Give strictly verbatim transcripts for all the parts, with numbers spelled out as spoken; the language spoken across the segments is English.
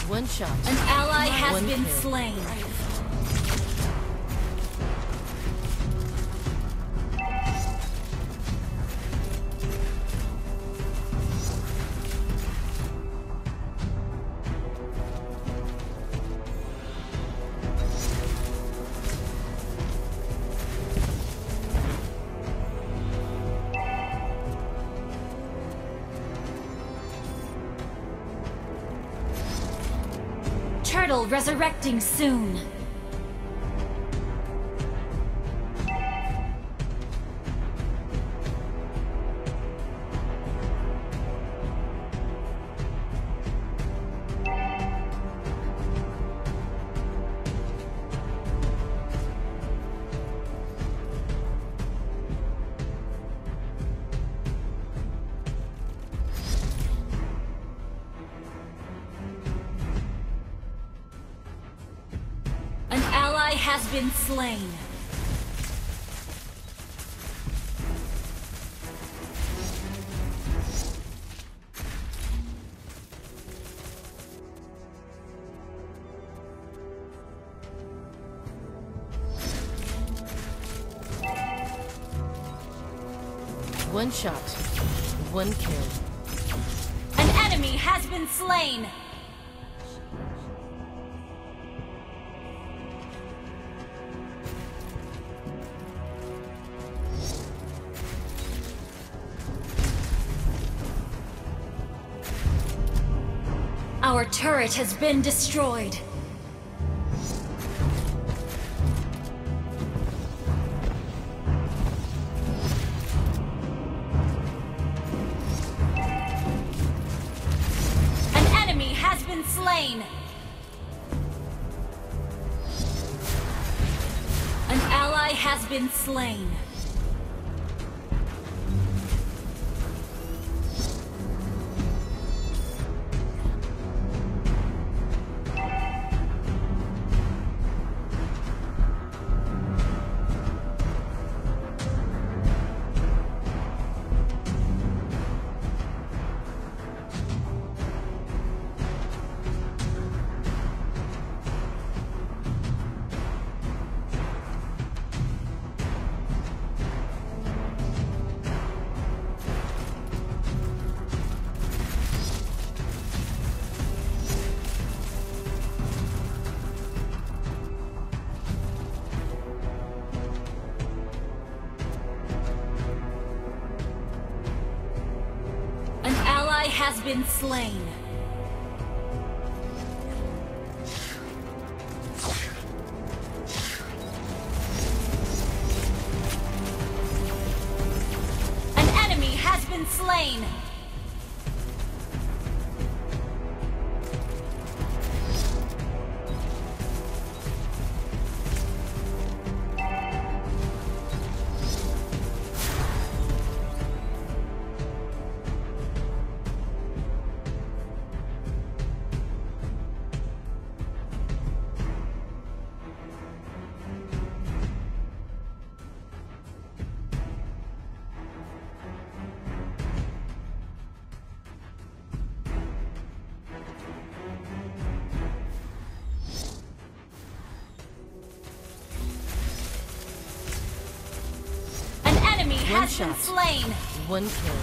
One shot. An ally has One been kill. slain. Turtle resurrecting soon. An ally has been slain. One shot. One kill. An enemy has been slain. Our turret has been destroyed. An enemy has been slain. An ally has been slain. Has been slain. An enemy has been slain. One has shot. been slain. One kill.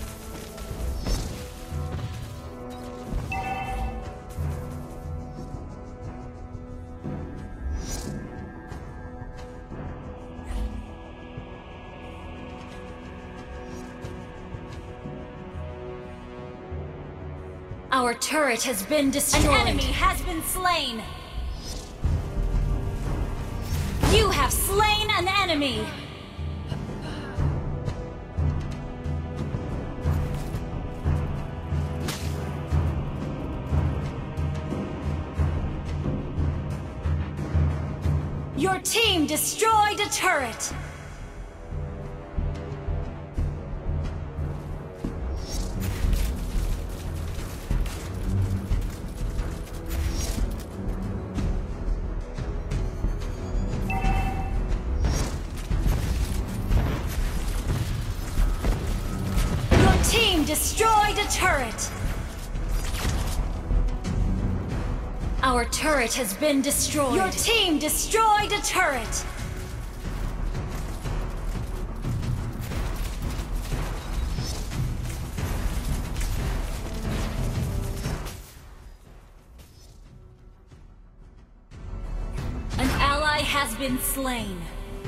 Our turret has been destroyed. An enemy has been slain. You have slain an enemy. Your team destroyed a turret! Your team destroyed a turret! Our turret has been destroyed. Your team destroyed a turret. An ally has been slain.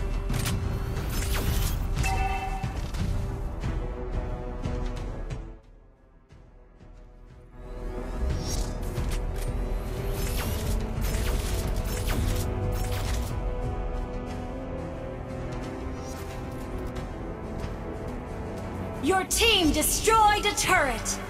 Your team destroyed a turret!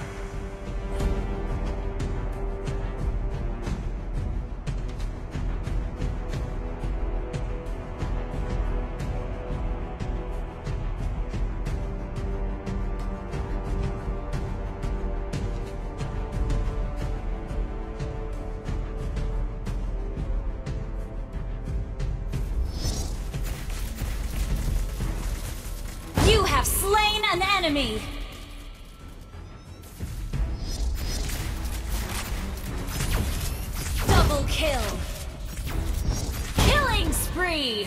You have slain an enemy! Double kill! Killing spree!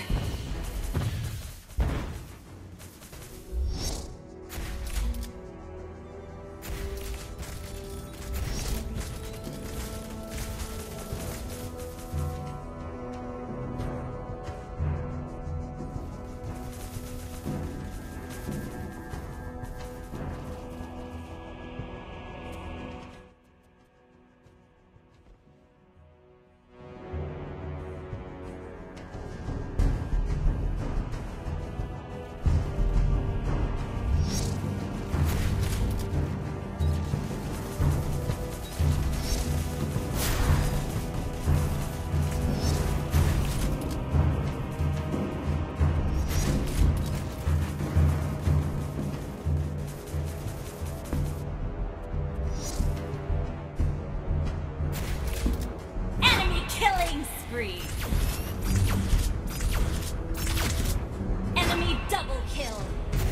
Enemy double kill.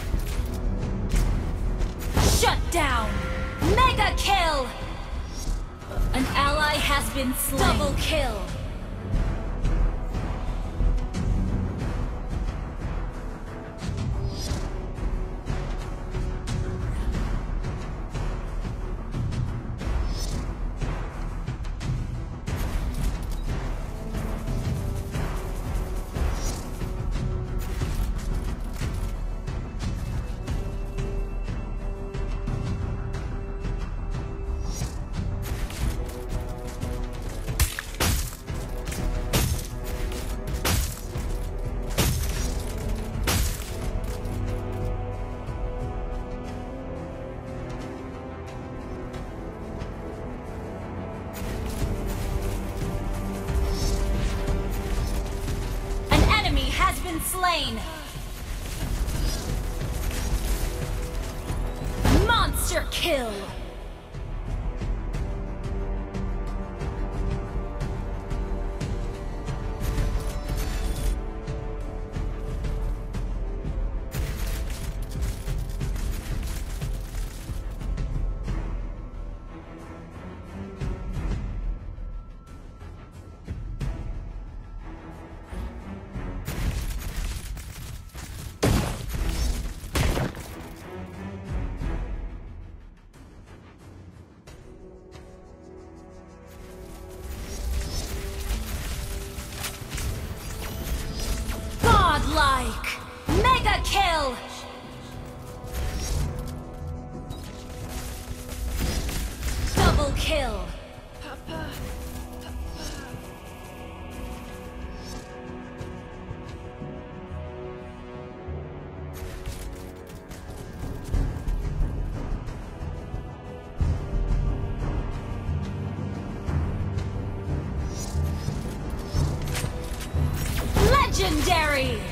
Shut down. Mega kill. An ally has been slain. Double kill. Slain. Monster kill. Like mega kill. Double kill. Papa. Legendary.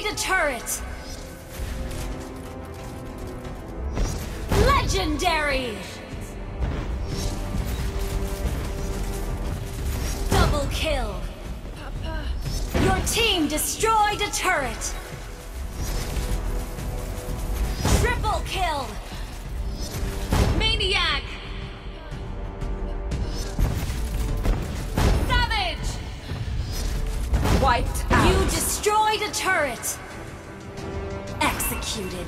destroyed a turret! Legendary! Double kill! Your team destroyed a turret! Triple kill! Maniac! Savage! Wiped out. You destroyed a turret! Executed.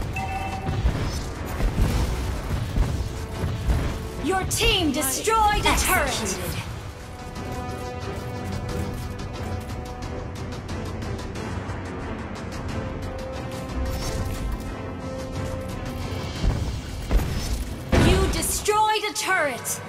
Your team destroyed a turret! You destroyed a turret!